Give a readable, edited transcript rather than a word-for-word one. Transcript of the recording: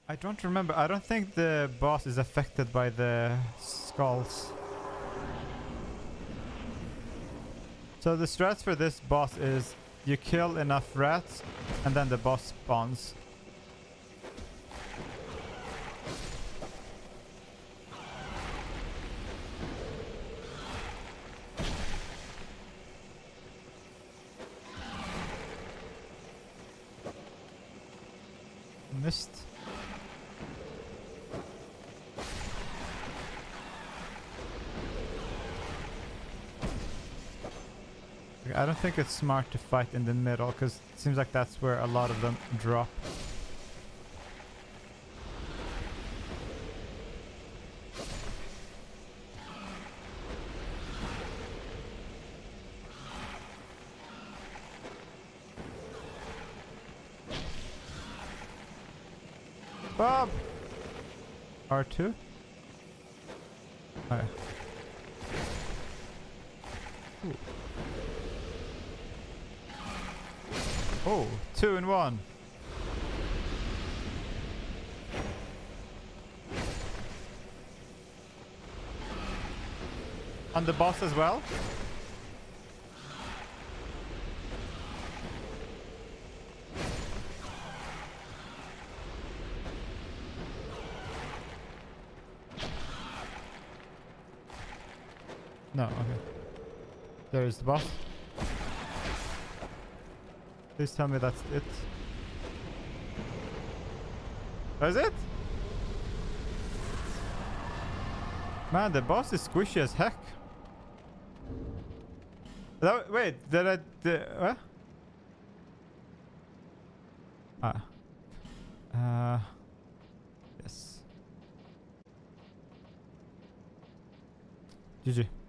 I don't remember. I don't think the boss is affected by the skulls. So the strats for this boss is you kill enough rats and then the boss spawns. Missed. I don't think it's smart to fight in the middle because it seems like that's where a lot of them drop. Bob! R2? Oh, yeah. Ooh. Oh, 2 in 1. On the boss as well? No, okay. There's the boss. Please tell me that's it. That's it? Man, the boss is squishy as heck. Wait, did I... what? Yes. GG.